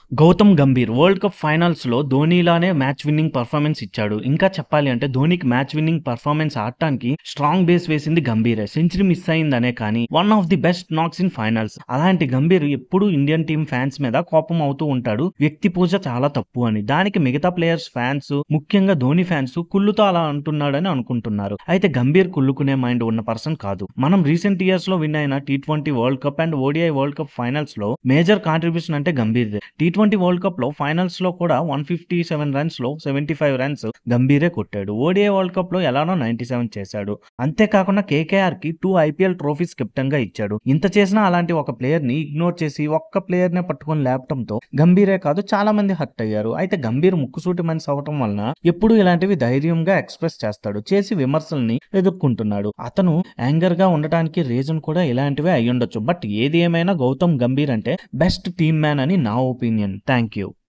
Gautam Gambhir world cup finals లో ధోనీలానే match winning performance ఇచ్చాడు. ఇంకా చెప్పాలి అంటే ధోనికి మ్యాచ్ విన్నింగ్ పర్ఫార్మెన్స్ ఆడటానికి స్ట్రాంగ్ బేస్ వేసింది గంభీరే. సెంచరీ మిస్ అయిందనే కానీ one of the best knocks in finals. అలాంటి గంభీర్ ఎప్పుడు ఇండియన్ టీం ఫ్యాన్స్ మీద కోపం అవుతూ ఉంటాడు, వ్యక్తి పూజ చాలా తప్పు అని. దానికి మిగతా ప్లేయర్స్ ఫ్యాన్స్, ముఖ్యంగా ధోని ఫ్యాన్స్ కుళ్ళుతో అలా అంటున్నాడని అనుకుంటున్నారు. అయితే గంభీర్ కుళ్ళుకునే మైండ్ ఉన్న పర్సన్ కాదు. మనం రీసెంట్ ఇయర్స్ లో విన్ అయిన T20 world cup and ODI world cup finals లో మేజర్ కాంట్రిబ్యూషన్ అంటే గంభీర్దే. T20 వరల్డ్ కప్ లో ఫైనల్స్ లో కూడా 157 రన్స్ లో 75 రన్స్ గంభీరే కొట్టాడు. ODI వరల్డ్ కప్ లో ఎలానో 97 చేశాడు. అంతేకాకుండా KKR కి 2 IPL ట్రోఫీస్ కెప్టెన్ గా ఇచ్చాడు. ఇంత చేసినా అలాంటి ఒక ప్లేయర్ ని ఇగ్నోర్ చేసి ఒక్క ప్లేయర్ నే పట్టుకొని లేపటంతో గంభీరే కాదు చాలా మంది హర్ట్ అయ్యారు. అయితే గంభీర్ ముక్కుసూటి మనిషి అవటం వలన ఎప్పుడు ఇలాంటివి ధైర్యంగా ఎక్స్ప్రెస్ చేస్తాడు, చేసి విమర్శల్ని ఎదుర్కొంటున్నాడు. అతను యాంగర్ గా ఉండటానికి రీజన్ కూడా ఇలాంటివే అయ్యుండొచ్చు. బట్ ఏది ఏమైనా గౌతమ్ గంభీర్ అంటే బెస్ట్ టీమ్ మ్యాన్ అని నా ఒపీనియన్. Thank you.